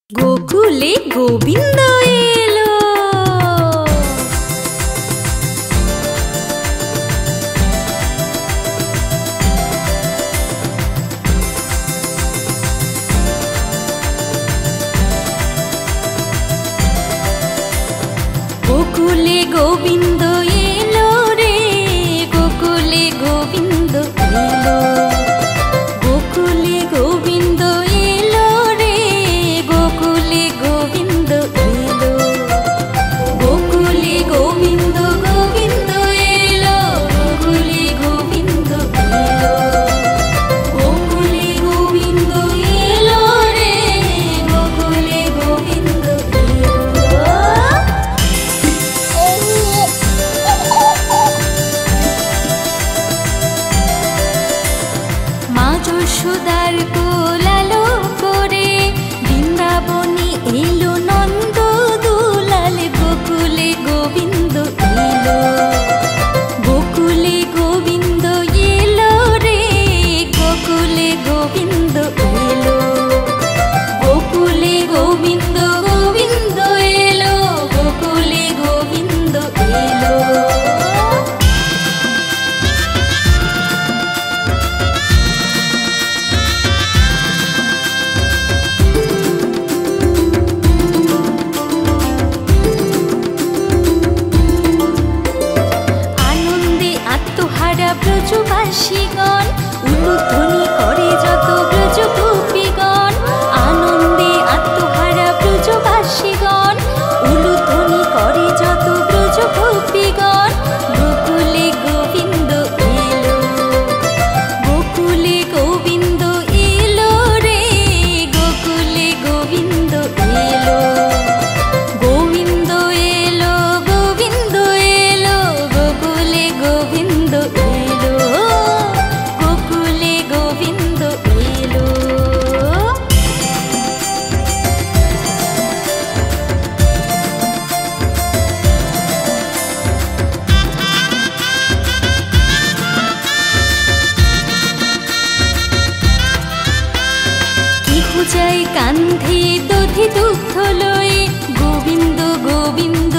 गोकुले गोविंद एलो। गोकुले गोविंद एलो रे, गोकुले गोविंद एलो। गोकुले गोविंद एलो रे, गोकुले गोविंद एलो। गोकुले गोविंद गोविंद एलो, गोकुले गोविंद एलो। गोकुले गोविंद एलो रे, गोकुले गोविंद एलो। মা যশোদার কোলালো করে বৃন্দাবনে এলো নন্দ দুলাল। গোকুলে গোবিন্দ এলো, গোকুলে গোবিন্দ এলো রে, গোকুলে গোবিন্দ এলো। গোকুলে গোবিন্দ গোবিন্দ এলো, গোকুলে গোবিন্দ এলো। ব্রজবাসীগণ উলুধ্বনি করে যত ব্রজ গোপীগণ। আনন্দে আত্মহারা ব্রজবাসীগণ উলুধ্বনি করে যত ব্রজ গোপীগণ। গোকুলে গোবিন্দ এলো, গোকুলে গোবিন্দ এলো রে, গোকুলে গোবিন্দ এলো। গোবিন্দ এলো, গোবিন্দ এলো, গোকুলে গোবিন্দ এলো। গোকুলে গোবিন্দ এলো। কেহ যায় কান্ধে দধি দুগ্ধ লয়ে, গোবিন্দ গোবিন্দ